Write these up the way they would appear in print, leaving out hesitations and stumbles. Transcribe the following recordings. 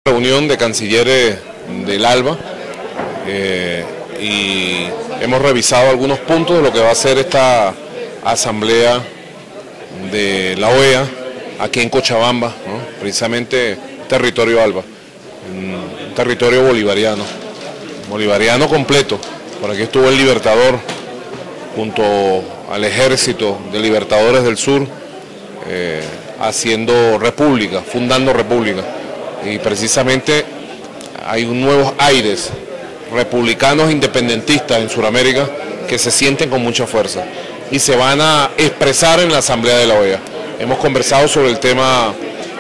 Reunión de cancilleres del ALBA y hemos revisado algunos puntos de lo que va a ser esta asamblea de la OEA aquí en Cochabamba, ¿no? Precisamente territorio ALBA, un territorio bolivariano completo. Por aquí estuvo el Libertador junto al ejército de libertadores del sur haciendo república, fundando república. Y precisamente hay nuevos aires republicanos independentistas en Sudamérica que se sienten con mucha fuerza y se van a expresar en la Asamblea de la OEA. Hemos conversado sobre el tema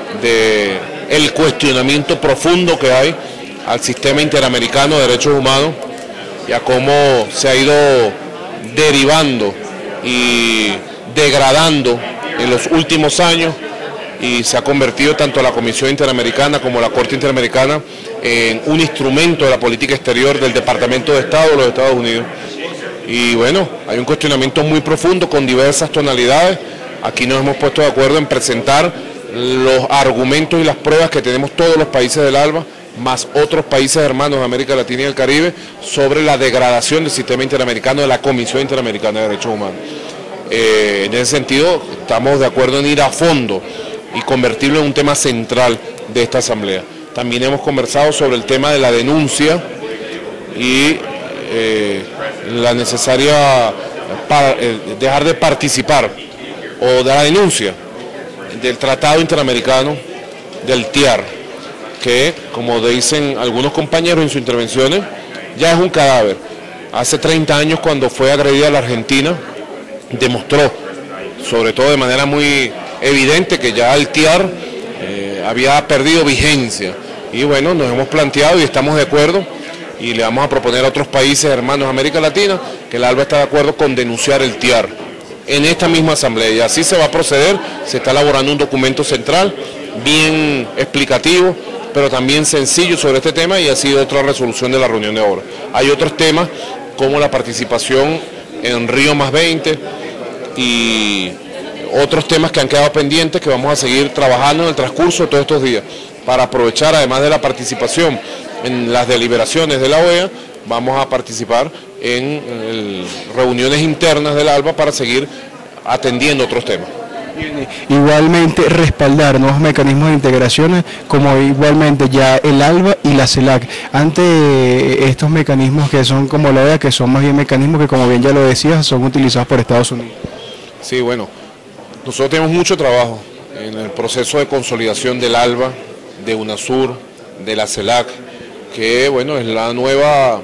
del cuestionamiento profundo que hay al sistema interamericano de derechos humanos y a cómo se ha ido derivando y degradando en los últimos años, y se ha convertido tanto la Comisión Interamericana como la Corte Interamericana en un instrumento de la política exterior del Departamento de Estado de los Estados Unidos. Y bueno, hay un cuestionamiento muy profundo con diversas tonalidades. Aquí nos hemos puesto de acuerdo en presentar los argumentos y las pruebas que tenemos todos los países del ALBA, más otros países hermanos de América Latina y el Caribe, sobre la degradación del sistema interamericano de la Comisión Interamericana de Derechos Humanos. En ese sentido, estamos de acuerdo en ir a fondo y convertirlo en un tema central de esta asamblea. También hemos conversado sobre el tema de la denuncia y la necesaria dejar de participar o de la denuncia del Tratado Interamericano del TIAR, que, como dicen algunos compañeros en sus intervenciones, ya es un cadáver. Hace 30 años, cuando fue agredida la Argentina, demostró, sobre todo de manera muy evidente, que ya el TIAR había perdido vigencia. Y bueno, nos hemos planteado y estamos de acuerdo, y le vamos a proponer a otros países hermanos de América Latina que el ALBA está de acuerdo con denunciar el TIAR en esta misma asamblea, y así se va a proceder. Se está elaborando un documento central bien explicativo, pero también sencillo sobre este tema, y ha sido otra resolución de la reunión de ahora. Hay otros temas como la participación en Río +20 y otros temas que han quedado pendientes, que vamos a seguir trabajando en el transcurso de todos estos días para aprovechar, además de la participación en las deliberaciones de la OEA, vamos a participar en reuniones internas del ALBA para seguir atendiendo otros temas. Igualmente respaldar nuevos mecanismos de integración, como igualmente ya el ALBA y la CELAC, ante estos mecanismos que son como la OEA, que son más bien mecanismos que, como bien ya lo decías, son utilizados por Estados Unidos. Sí, bueno, nosotros tenemos mucho trabajo en el proceso de consolidación del ALBA, de UNASUR, de la CELAC, que bueno, es la nueva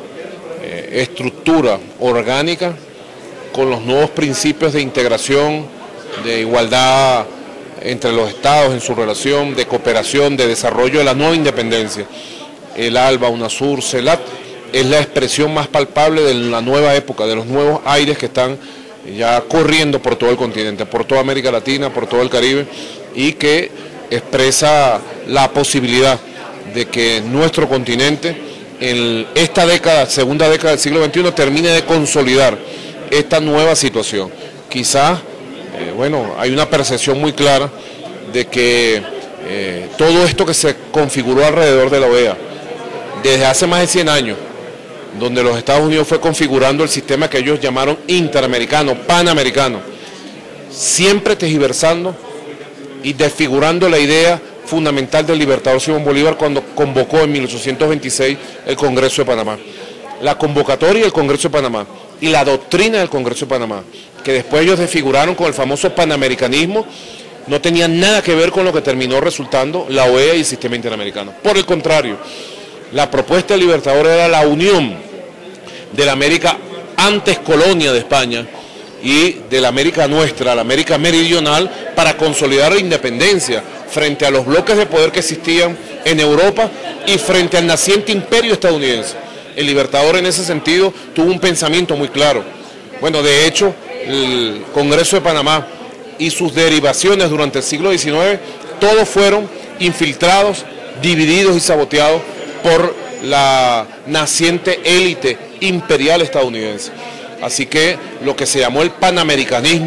estructura orgánica con los nuevos principios de integración, de igualdad entre los estados en su relación, de cooperación, de desarrollo de la nueva independencia. El ALBA, UNASUR, CELAC es la expresión más palpable de la nueva época, de los nuevos aires que están ya corriendo por todo el continente, por toda América Latina, por todo el Caribe, y que expresa la posibilidad de que nuestro continente en esta década, segunda década del siglo XXI, termine de consolidar esta nueva situación. Quizás, bueno, hay una percepción muy clara de que todo esto que se configuró alrededor de la OEA, desde hace más de 100 años, donde los Estados Unidos fue configurando el sistema que ellos llamaron interamericano, panamericano, siempre tergiversando y desfigurando la idea fundamental del libertador Simón Bolívar cuando convocó en 1826 el Congreso de Panamá. La convocatoria del Congreso de Panamá y la doctrina del Congreso de Panamá, que después ellos desfiguraron con el famoso panamericanismo, no tenían nada que ver con lo que terminó resultando la OEA y el sistema interamericano. Por el contrario, la propuesta del Libertador era la unión de la América antes colonia de España y de la América nuestra, la América meridional, para consolidar la independencia frente a los bloques de poder que existían en Europa y frente al naciente imperio estadounidense. El Libertador en ese sentido tuvo un pensamiento muy claro. Bueno, de hecho, el Congreso de Panamá y sus derivaciones durante el siglo XIX, todos fueron infiltrados, divididos y saboteados por la naciente élite imperial estadounidense. Así que lo que se llamó el panamericanismo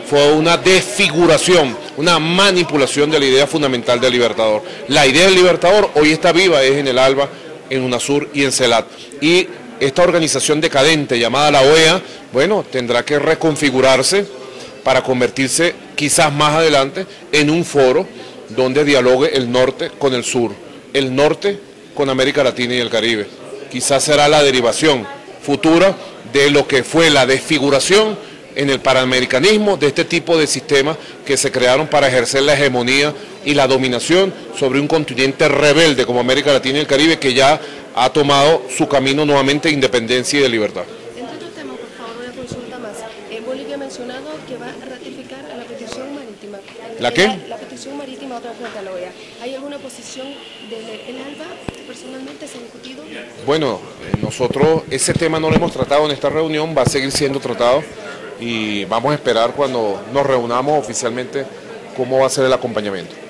fue una desfiguración, una manipulación de la idea fundamental del Libertador. La idea del Libertador hoy está viva, es en el ALBA, en UNASUR y en CELAC. Y esta organización decadente llamada la OEA, bueno, tendrá que reconfigurarse para convertirse quizás más adelante en un foro donde dialogue el norte con el sur, el norte con América Latina y el Caribe. Quizás será la derivación futura de lo que fue la desfiguración en el panamericanismo de este tipo de sistemas que se crearon para ejercer la hegemonía y la dominación sobre un continente rebelde como América Latina y el Caribe, que ya ha tomado su camino nuevamente de independencia y de libertad. Entre otros temas, por favor, una consulta más. Bolivia ha mencionado que va a ratificar a la petición marítima. ¿La qué? La petición marítima otra vez frente a la OEA. ¿Hay alguna posición del ALBA personalmente se ha discutido? Bueno, nosotros ese tema no lo hemos tratado en esta reunión, va a seguir siendo tratado y vamos a esperar cuando nos reunamos oficialmente cómo va a ser el acompañamiento.